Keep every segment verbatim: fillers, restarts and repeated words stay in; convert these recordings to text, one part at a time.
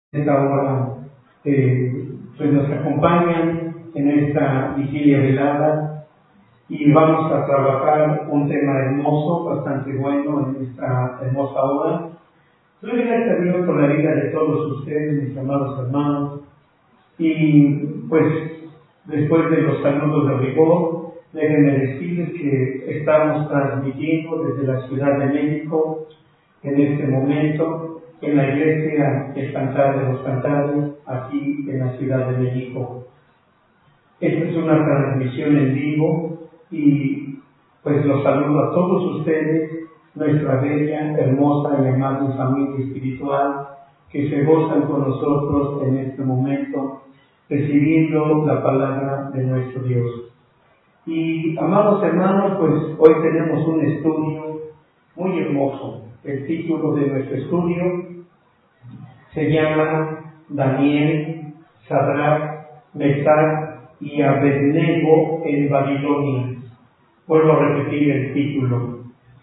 esta hora eh, pues nos acompañan en esta vigilia velada y vamos a trabajar un tema hermoso, bastante bueno en esta hermosa hora. Doy gracias a Dios por la vida de todos ustedes, mis amados hermanos, y pues después de los saludos de rigor, déjenme decirles que estamos transmitiendo desde la Ciudad de México en este momento en la iglesia El Cantar de los Cantares, aquí en la Ciudad de México. Esta es una transmisión en vivo y pues los saludo a todos ustedes, nuestra bella, hermosa y amable familia espiritual que se gozan con nosotros en este momento, recibiendo la palabra de nuestro Dios. Y amados hermanos, pues hoy tenemos un estudio muy hermoso. El título de nuestro estudio se llama Daniel, Sadrach, Mesach y Abednego en Babilonia. Vuelvo a repetir el título: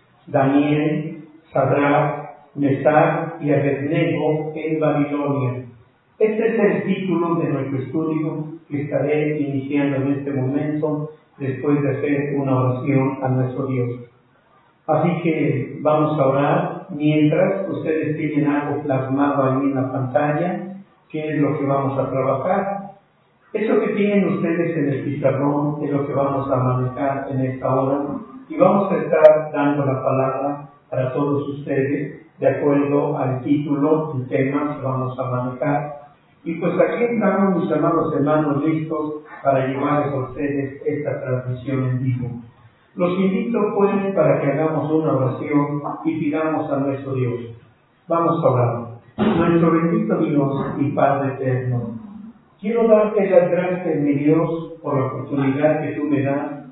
Daniel, Sadrach, Mesach y Abednego en Babilonia. Este es el título de nuestro estudio que estaré iniciando en este momento después de hacer una oración a nuestro Dios. Así que vamos a orar mientras ustedes tienen algo plasmado ahí en la pantalla, que es lo que vamos a trabajar. Eso que tienen ustedes en el pizarrón es lo que vamos a manejar en esta hora y vamos a estar dando la palabra para todos ustedes de acuerdo al título y tema que vamos a manejar. Y pues aquí estamos, mis amados hermanos, listos para llevarles a ustedes esta transmisión en vivo. Los invito pues para que hagamos una oración y pidamos a nuestro Dios. Vamos a orar. Nuestro bendito Dios y Padre eterno, quiero darte las gracias, mi Dios, por la oportunidad que tú me das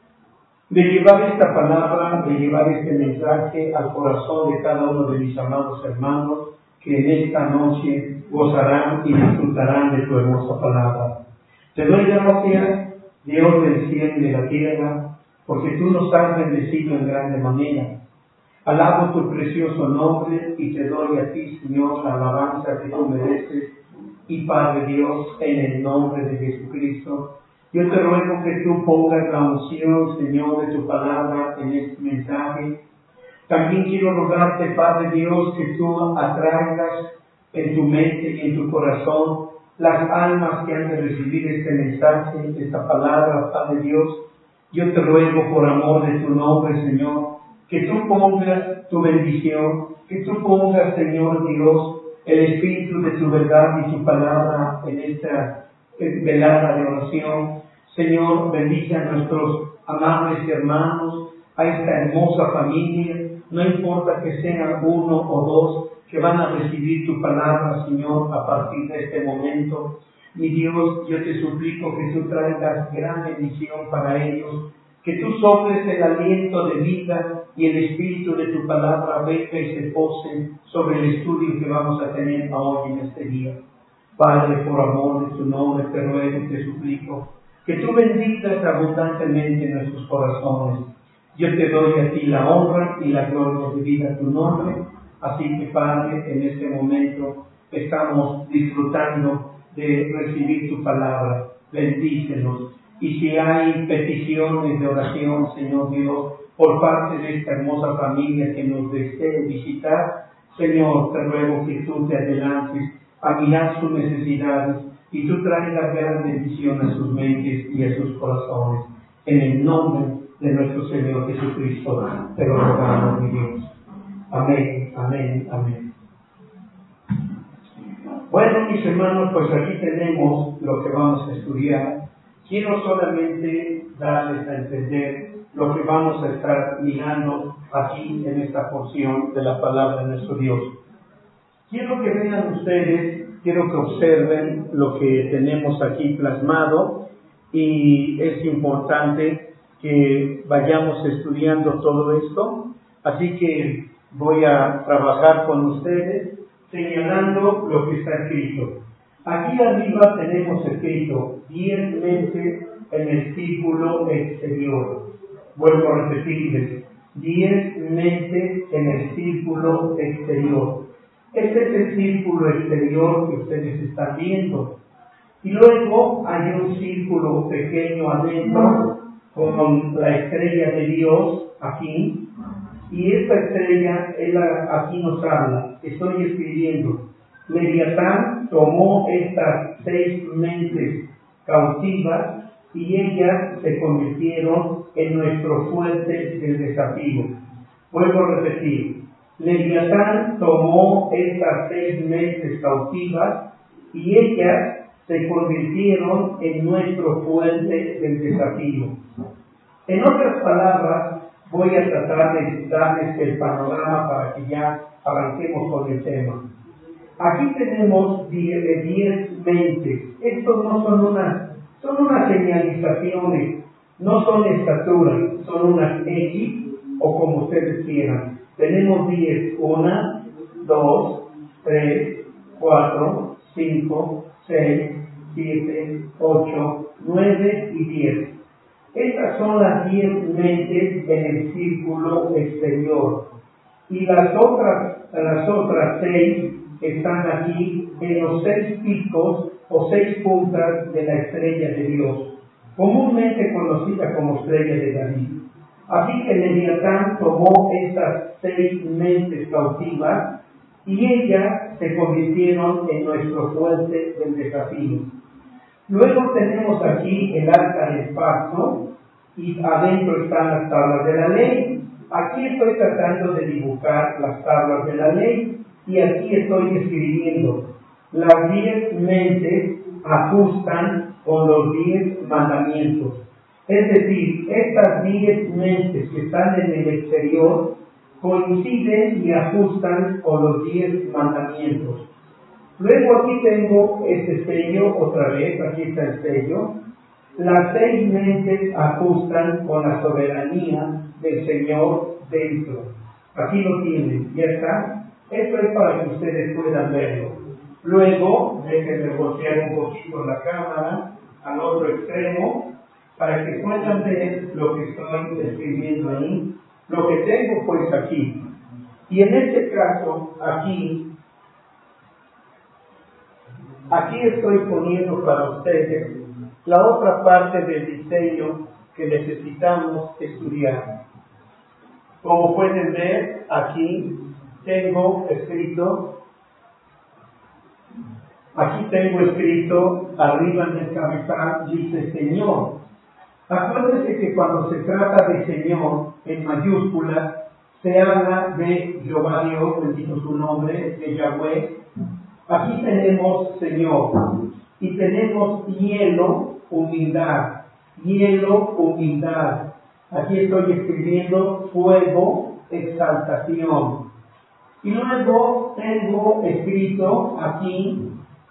de llevar esta palabra, de llevar este mensaje al corazón de cada uno de mis amados hermanos que en esta noche gozarán y disfrutarán de tu hermosa palabra. Te doy gracias, Dios del cielo y de la tierra, porque tú nos has bendecido en grande manera. Alabo tu precioso nombre y te doy a ti, Señor, la alabanza que tú mereces. Y Padre Dios, en el nombre de Jesucristo, yo te ruego que tú pongas la unción, Señor, de tu palabra en este mensaje. También quiero rogarte, Padre Dios, que tú atraigas en tu mente y en tu corazón las almas que han de recibir este mensaje, esta palabra, Padre Dios. Yo te ruego por amor de tu nombre, Señor, que tú pongas tu bendición, que tú pongas, Señor Dios, el espíritu de tu verdad y tu palabra en esta velada de oración. Señor, bendice a nuestros amables hermanos, a esta hermosa familia, no importa que sean uno o dos que van a recibir tu palabra, Señor, a partir de este momento. Mi Dios, yo te suplico que tú traigas gran bendición para ellos, que tú soples el aliento de vida y el espíritu de tu palabra venga y se pose sobre el estudio que vamos a tener hoy en este día. Padre, por amor de tu nombre, te ruego y te suplico que tú bendigas abundantemente nuestros corazones. Yo te doy a ti la honra y la gloria de vida a tu nombre. Así que, Padre, en este momento estamos disfrutando de recibir tu palabra. Bendícenos. Y si hay peticiones de oración, Señor Dios, por parte de esta hermosa familia que nos desee visitar, Señor, te ruego que tú te adelantes a mirar sus necesidades y tú traigas gran bendición a sus mentes y a sus corazones. En el nombre de nuestro Señor Jesucristo, te lo rogamos, mi Dios. Amén, amén, amén. Bueno, mis hermanos, pues aquí tenemos lo que vamos a estudiar. Quiero solamente darles a entender lo que vamos a estar mirando aquí en esta porción de la palabra de nuestro Dios. Quiero que vean ustedes, quiero que observen lo que tenemos aquí plasmado y es importante que vayamos estudiando todo esto. Así que voy a trabajar con ustedes señalando lo que está escrito. Aquí arriba tenemos escrito diez meses en el círculo exterior. Vuelvo a repetirles, diez meses en el círculo exterior. Este es el círculo exterior que ustedes están viendo. Y luego hay un círculo pequeño adentro con la estrella de Dios aquí. Y esta estrella, él aquí nos habla. Estoy escribiendo. Leviatán tomó estas seis mentes cautivas y ellas se convirtieron en nuestro fuerte del desafío. Vuelvo a repetir. Leviatán tomó estas seis mentes cautivas y ellas se convirtieron en nuestro fuerte del desafío. En otras palabras, voy a tratar de darles el panorama para que ya arranquemos con el tema. Aquí tenemos diez mentes. Estos no son unas, son unas señalizaciones, no son estaturas, son unas X o como ustedes quieran. Tenemos diez, una, dos, tres, cuatro, cinco, seis, siete, ocho, nueve y diez. Estas son las diez mentes en el círculo exterior. Y las otras, las otras seis están aquí en los seis picos o seis puntas de la estrella de Dios, comúnmente conocida como estrella de David. Así que Leviatán tomó estas seis mentes cautivas y ellas se convirtieron en nuestro fuerte del desafío. Luego tenemos aquí el arca del pacto y adentro están las tablas de la ley. Aquí estoy tratando de dibujar las tablas de la ley y aquí estoy escribiendo. Las diez mentes ajustan con los diez mandamientos. Es decir, estas diez mentes que están en el exterior coinciden y ajustan con los diez mandamientos. Luego aquí tengo este sello, otra vez, aquí está el sello. Las seis mentes ajustan con la soberanía del Señor dentro. Aquí lo tienen, ya está. Esto es para que ustedes puedan verlo. Luego, déjenme voltear un poquito la cámara al otro extremo, para que puedan ver lo que estoy escribiendo ahí, lo que tengo pues aquí. Y en este caso, aquí, aquí estoy poniendo para ustedes la otra parte del diseño que necesitamos estudiar. Como pueden ver, aquí tengo escrito, aquí tengo escrito, arriba en el cabezal, dice Señor. Acuérdense que cuando se trata de Señor, en mayúsculas, se habla de Jehová Dios, bendito su nombre, de Yahweh. Aquí tenemos Señor, y tenemos hielo, humildad, hielo, humildad. Aquí estoy escribiendo fuego, exaltación. Y luego tengo escrito aquí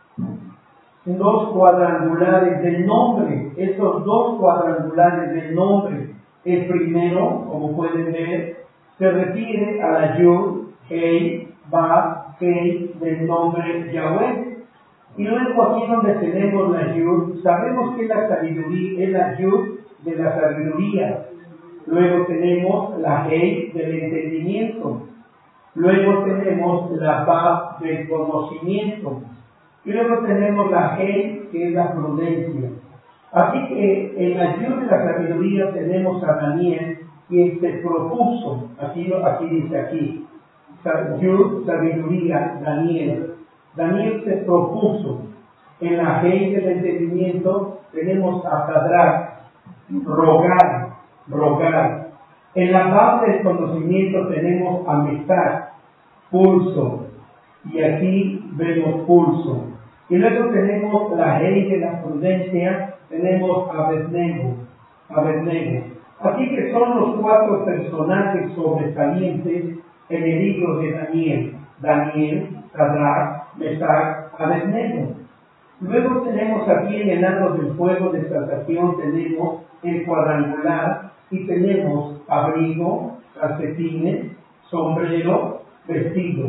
dos cuadrangulares del nombre. Esos dos cuadrangulares del nombre. El primero, como pueden ver, se refiere a la Yud, Hei, Vav, Hei del nombre Yahweh. Y luego aquí donde tenemos la Yud, sabemos que la sabiduría es la Yud de la sabiduría. Luego tenemos la Hei del entendimiento. Luego tenemos la Vav del conocimiento. Y luego tenemos la Hei, que es la prudencia. Así que en la Yud de la sabiduría tenemos a Daniel, quien se propuso, aquí, aquí dice aquí, Yud, sabiduría, Daniel. Daniel se propuso. En la Hei del entendimiento tenemos a Sadrach, rogar, rogar. En la Vav del conocimiento tenemos a Mesach, pulso. Y aquí vemos pulso. Y luego tenemos la Hei de la prudencia, tenemos a Abednego, Abednego. Así que son los cuatro personajes sobresalientes en el libro de Daniel. Daniel, Sadrach, Mesach, Abednego. Luego tenemos aquí en el árbol del fuego de exaltación, tenemos el cuadrangular y tenemos abrigo, calcetines, sombrero, vestido.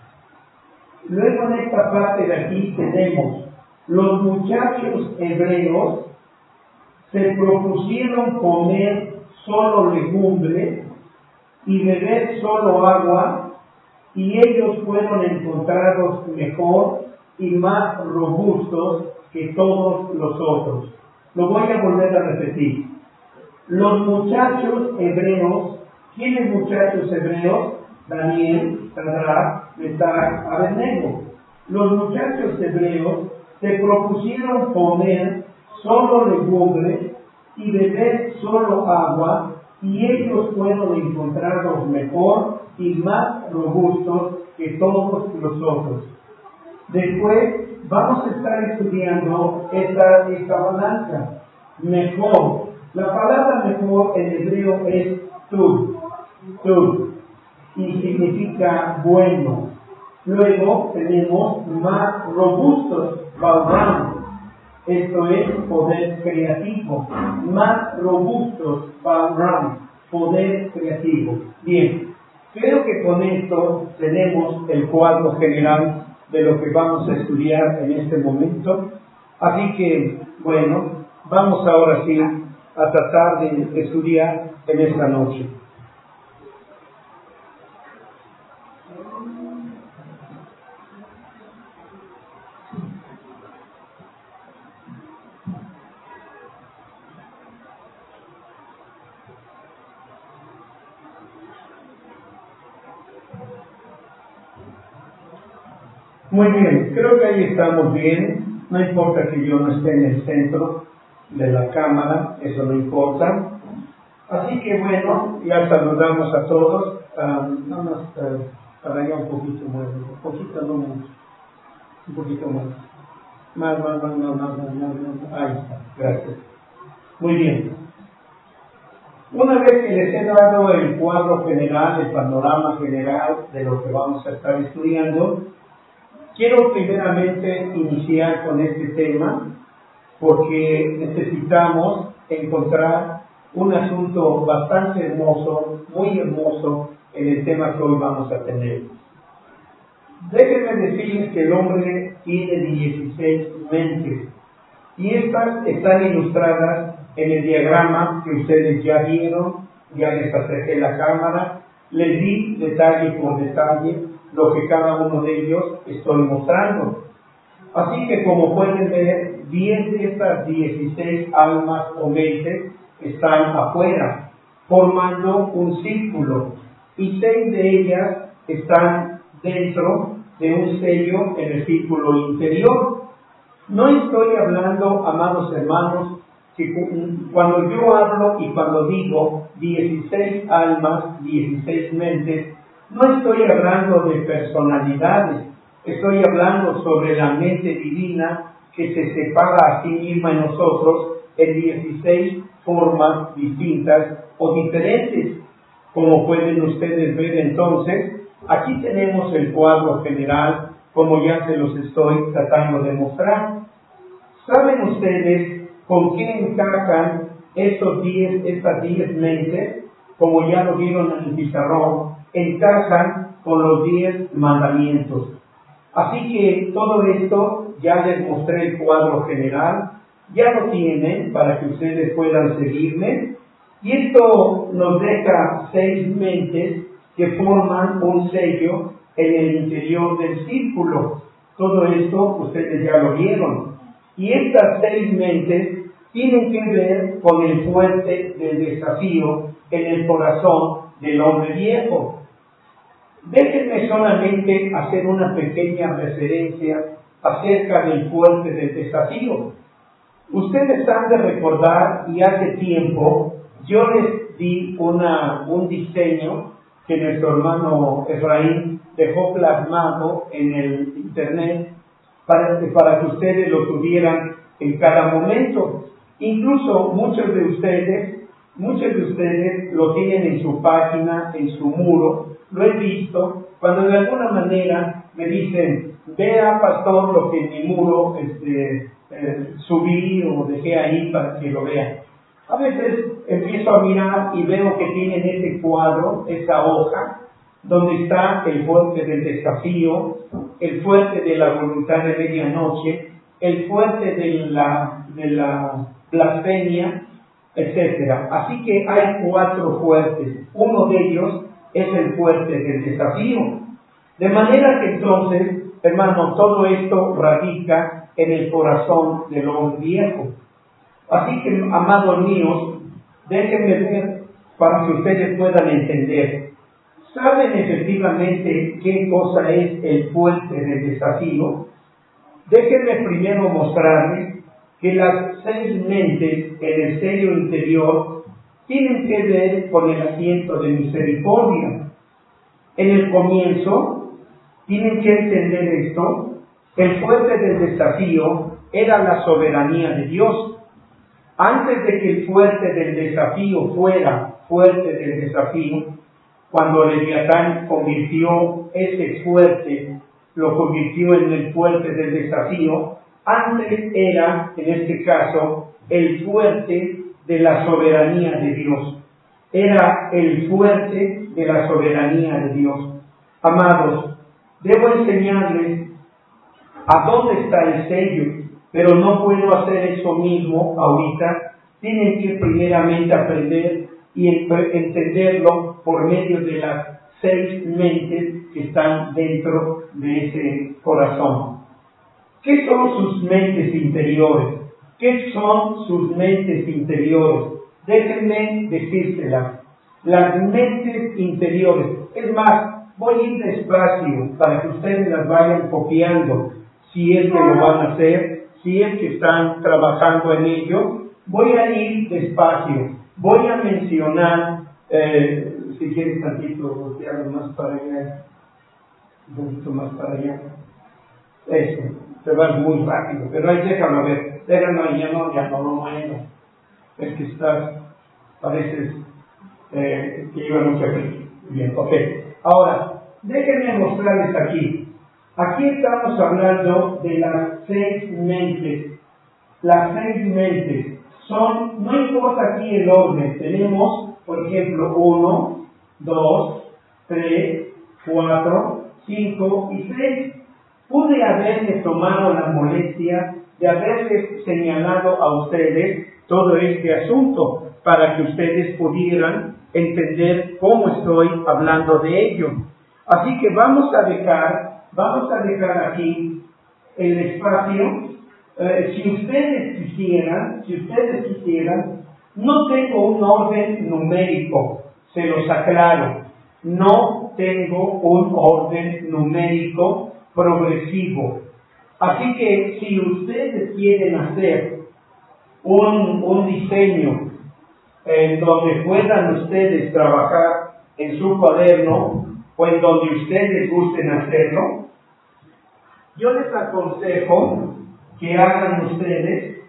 Luego en esta parte de aquí tenemos los muchachos hebreos se propusieron comer solo legumbres y beber solo agua y ellos fueron encontrados mejor y más robustos que todos los otros. Lo voy a volver a repetir. Los muchachos hebreos, ¿quiénes muchachos hebreos? Daniel, Sadrach, Mesach, Abednego. Los muchachos hebreos se propusieron comer solo legumbres y beber solo agua, y ellos fueron encontrados mejor y más robustos que todos los otros. Después vamos a estar estudiando esta, esta balanza. Mejor. La palabra mejor en hebreo es tud, tud, y significa bueno. Luego tenemos más robustos, baudam. Esto es poder creativo. Más robustos, baudam, poder creativo. Bien, creo que con esto tenemos el cuadro general de lo que vamos a estudiar en este momento. Así que, bueno, vamos ahora sí a tratar de estudiar en esta noche. Muy bien, creo que ahí estamos bien. No importa que yo no esté en el centro de la cámara, eso no importa. Así que bueno, ya saludamos a todos. Um, nada más uh, para allá un poquito más, un poquito, no mucho, un poquito más. Más, más, más, más, más, más, más, más. Ahí está, gracias. Muy bien. Una vez que les he dado el cuadro general, el panorama general de lo que vamos a estar estudiando, quiero primeramente iniciar con este tema porque necesitamos encontrar un asunto bastante hermoso, muy hermoso en el tema que hoy vamos a tener. Déjenme decirles que el hombre tiene dieciséis mentes y estas están ilustradas en el diagrama que ustedes ya vieron, ya les acerqué la cámara, les di detalle por detalle lo que cada uno de ellos estoy mostrando. Así que como pueden ver, diez de estas dieciséis almas o mentes están afuera, formando un círculo, y seis de ellas están dentro de un sello en el círculo interior. No estoy hablando, amados hermanos, que cuando yo hablo y cuando digo dieciséis almas, dieciséis mentes, no estoy hablando de personalidades, estoy hablando sobre la mente divina que se separa a sí misma en nosotros en dieciséis formas distintas o diferentes. Como pueden ustedes ver entonces, aquí tenemos el cuadro general, como ya se los estoy tratando de mostrar. ¿Saben ustedes con qué encajan estos diez, estas diez mentes? Como ya lo vieron en el pizarrón, encajan con los diez mandamientos. Así que todo esto ya les mostré el cuadro general, ya lo tienen para que ustedes puedan seguirme, y esto nos deja seis mentes que forman un sello en el interior del círculo. Todo esto ustedes ya lo vieron, y estas seis mentes tienen que ver con el fuerte del desafío en el corazón del hombre viejo. Déjenme solamente hacer una pequeña referencia acerca del fuerte del desafío. Ustedes han de recordar, y hace tiempo yo les di una, un diseño que nuestro hermano Efraín dejó plasmado en el internet para, para que ustedes lo tuvieran en cada momento. Incluso muchos de ustedes, muchos de ustedes lo tienen en su página, en su muro. Lo he visto cuando de alguna manera me dicen, vea pastor lo que en mi muro este, eh, subí o dejé ahí para que lo vean. A veces empiezo a mirar y veo que tienen ese cuadro, esa hoja, donde está el fuerte del desafío, el fuerte de la voluntad de medianoche, el fuerte de la, de la blasfemia, etcétera. Así que hay cuatro fuertes. Uno de ellos es el fuerte del desafío. De manera que entonces, hermano, todo esto radica en el corazón del hombre viejo. Así que, amados míos, déjenme ver para que ustedes puedan entender. ¿Saben efectivamente qué cosa es el fuerte del desafío? Déjenme primero mostrarles que las seis mentes en el sello interior tienen que ver con el asiento de misericordia. En el comienzo, tienen que entender esto, el fuerte del desafío era la soberanía de Dios. Antes de que el fuerte del desafío fuera fuerte del desafío, cuando Leviatán convirtió ese fuerte, lo convirtió en el fuerte del desafío, antes era, en este caso, el fuerte de la soberanía de Dios. Era el fuerte de la soberanía de Dios. Amados, debo enseñarles a dónde está el sello, pero no puedo hacer eso mismo ahorita. Tienen que primeramente aprender y entenderlo por medio de las seis mentes que están dentro de ese corazón. ¿Qué son sus mentes interiores? ¿Qué son sus mentes interiores? Déjenme decírselas. Las mentes interiores. Es más, voy a ir despacio para que ustedes las vayan copiando. Si es que lo van a hacer, si es que están trabajando en ello, voy a ir despacio. Voy a mencionar, eh, si quieres tantito, voltearlo más para allá, un poquito más para allá. Eso, te vas muy rápido, pero ahí déjalo ver, déjalo ahí, ya no, ya no lo muevo. Es que estás, pareces eh, que iba mucho aquí. Bien, ok. Ahora, déjenme mostrarles aquí. Aquí estamos hablando de las seis mentes. Las seis mentes son, no importa aquí el orden, tenemos, por ejemplo, uno, dos, tres, cuatro, cinco y seis. Pude haberles tomado la molestia de haberles señalado a ustedes todo este asunto para que ustedes pudieran entender cómo estoy hablando de ello. Así que vamos a dejar, vamos a dejar aquí el espacio. Eh, si ustedes quisieran, si ustedes quisieran, no tengo un orden numérico, se los aclaro, no tengo un orden numérico progresivo. Así que si ustedes quieren hacer un, un diseño en donde puedan ustedes trabajar en su cuaderno o en donde ustedes gusten hacerlo, yo les aconsejo que hagan ustedes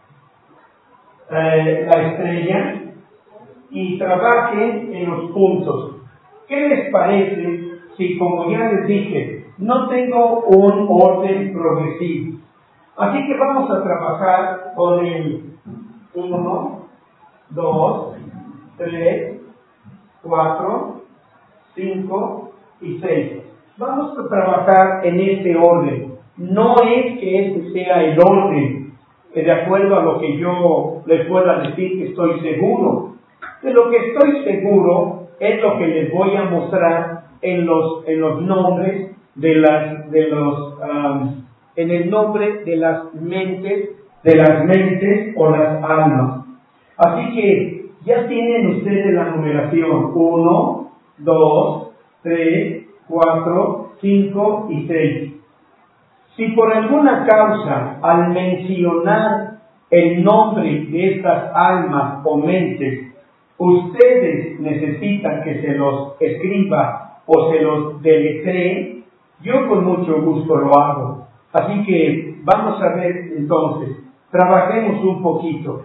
eh, la estrella y trabajen en los puntos. ¿Qué les parece si, como ya les dije, no tengo un orden progresivo? Así que vamos a trabajar con el uno, dos, tres, cuatro, cinco y seis. Vamos a trabajar en este orden. No es que este sea el orden, de acuerdo a lo que yo les pueda decir que estoy seguro. De lo que estoy seguro es lo que les voy a mostrar en los, en los nombres de las, de los, um, en el nombre de las mentes, de las mentes o las almas. Así que ya tienen ustedes la numeración uno, dos, tres, cuatro, cinco y seis. Si por alguna causa, al mencionar el nombre de estas almas o mentes, ustedes necesitan que se los escriba o se los deletree, yo con mucho gusto lo hago. Así que vamos a ver entonces, trabajemos un poquito.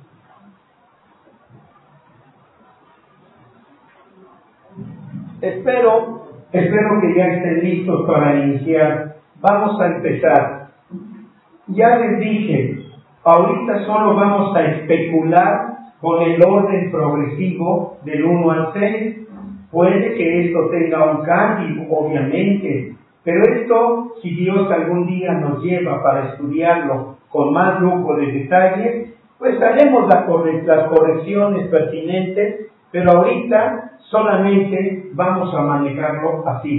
Espero, espero que ya estén listos para iniciar. Vamos a empezar. Ya les dije, ahorita solo vamos a especular con el orden progresivo del uno al seis. Puede que esto tenga un cambio, obviamente, pero esto, si Dios algún día nos lleva para estudiarlo con más lujo de detalle, pues haremos la corre- las correcciones pertinentes, pero ahorita solamente vamos a manejarlo así.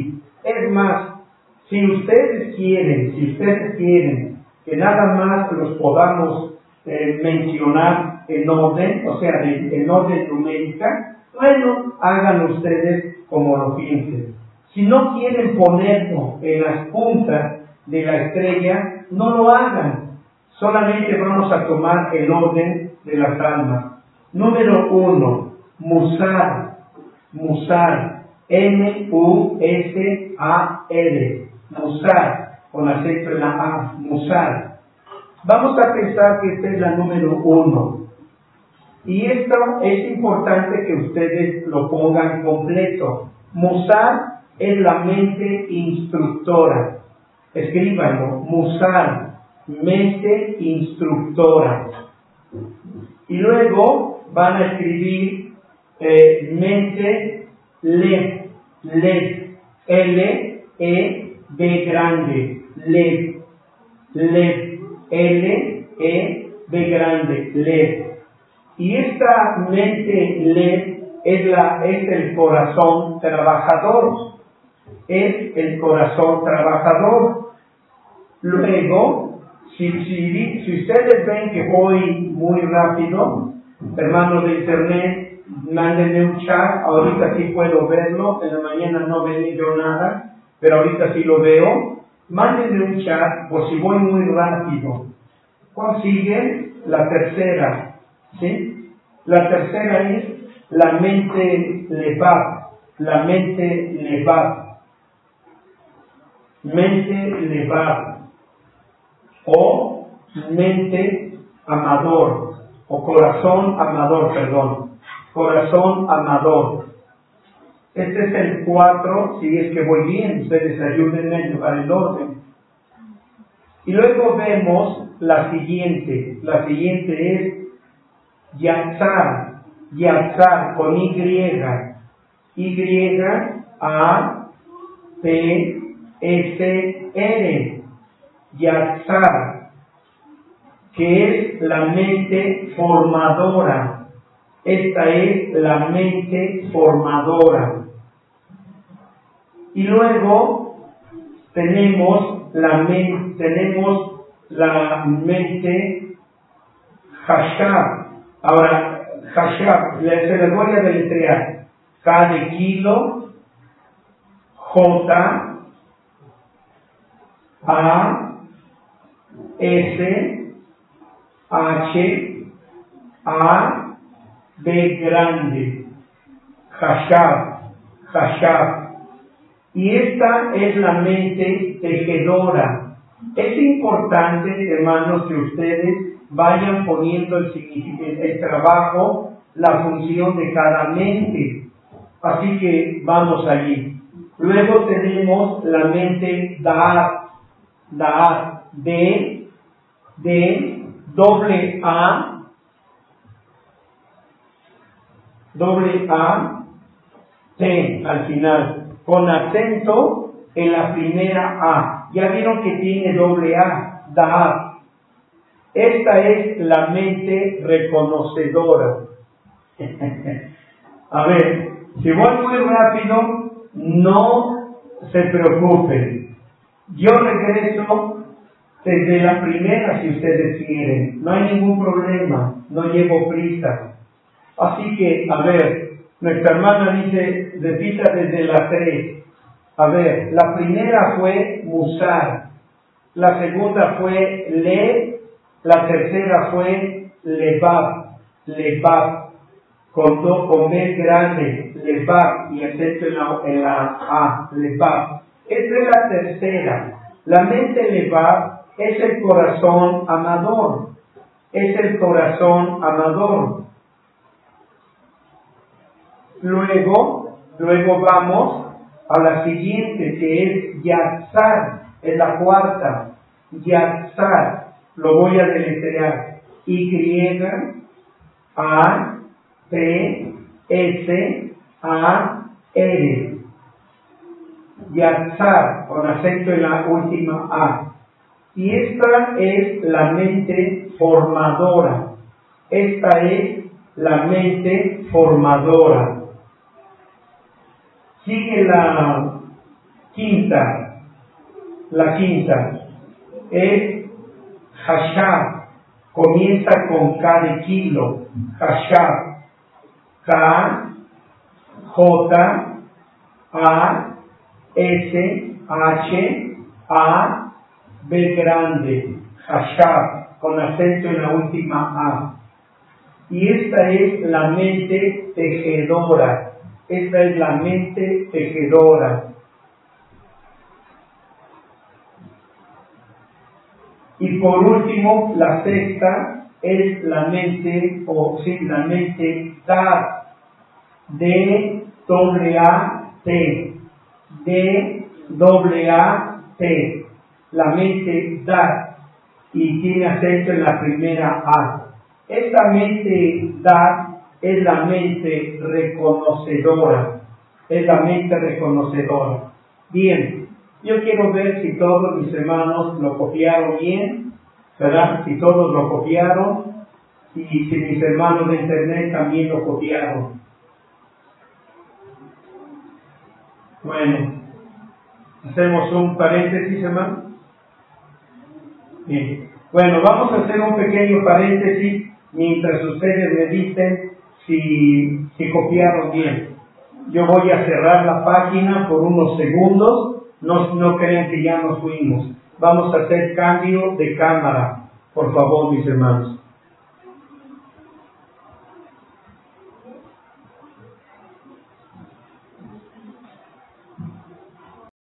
Es más, si ustedes quieren, si ustedes quieren que nada más los podamos eh, mencionar en orden, o sea, de, en orden numérica, bueno, hagan ustedes como lo piensen. Si no quieren ponerlo en las puntas de la estrella, no lo hagan. Solamente vamos a tomar el orden de las almas. Número uno, Musar. Musar. M U S A R. Musar. Con acento en la A. Musar. Vamos a pensar que esta es la número uno. Y esto es importante que ustedes lo pongan completo. Musar es la mente instructora. Escríbanlo. Musar. Mente instructora. Y luego van a escribir eh, mente led, led, L, E, B grande, led, led, L, E, B grande, led. Y esta mente led es, la, es el corazón trabajador, es el corazón trabajador. Luego, Si, si, si ustedes ven que voy muy rápido, hermanos de internet, mándenme un chat. Ahorita sí puedo verlo, en la mañana no veía yo nada, pero ahorita sí lo veo. Mándenme un chat por si voy muy rápido. ¿Cuál sigue? La tercera, ¿sí? La tercera es la mente levad, la mente levad, mente levad. O mente amador, o corazón amador, perdón, corazón amador. Este es el cuatro, si es que voy bien, ustedes ayúdenme a llevar el orden. Y luego vemos la siguiente, la siguiente es Yatzar, Yatzar con Y, Y, A, T, S, R. Yatzar, que es la mente formadora. Esta es la mente formadora. Y luego tenemos la, men tenemos la mente Hashab. Ahora, Hashab, se les voy a deletrear. K de kilo, J, A, S, H, A, B grande, Hashab, Hashab. Y esta es la mente tejedora. Es importante, hermanos, que ustedes vayan poniendo el, el, el trabajo, la función de cada mente. Así que vamos allí. Luego tenemos la mente Da'at, Da'at, D, D, doble A, doble A, T al final, con acento en la primera A. Ya vieron que tiene doble A, Da'at. Esta es la mente reconocedora. A ver, si voy muy rápido, no se preocupen. Yo regreso desde la primera si ustedes quieren. No hay ningún problema, no llevo prisa. Así que, a ver, nuestra hermana dice, repita desde la tres. A ver, la primera fue Musar, la segunda fue Le, la tercera fue Levad, Levad, con, do, con B grande, Levad, y acento en la, en la A, Levad. Esta es la tercera. La mente Levad es el corazón amador, es el corazón amador. Luego, luego vamos a la siguiente, que es Yatzar, es la cuarta. Yatzar, lo voy a deletrear. Y, A, T, S, A, R. Yatzar, con acento en la última A. Y esta es la mente formadora. Esta es la mente formadora. Sigue la, quinta, la quinta, es Hashab, comienza con K de kilo, Hashab, K, J, A, S, H, A, B grande, Hashab, con acento en la última A. Y esta es la mente tejedora, esta es la mente tejedora. Y por último, la sexta es la mente, o sí, la mente Dat, D, doble A, T, D, doble A, T, la mente Dat, y tiene acento en la primera A. Esta mente Dat es la mente reconocedora, es la mente reconocedora. Bien, yo quiero ver si todos mis hermanos lo copiaron bien, ¿verdad? Si todos lo copiaron, y si mis hermanos de internet también lo copiaron. Bueno, hacemos un paréntesis, hermano. Bien. Bueno, vamos a hacer un pequeño paréntesis mientras ustedes me dicen si, si copiaron bien. Yo voy a cerrar la página por unos segundos. No, no crean que ya nos fuimos. Vamos a hacer cambio de cámara, por favor, mis hermanos.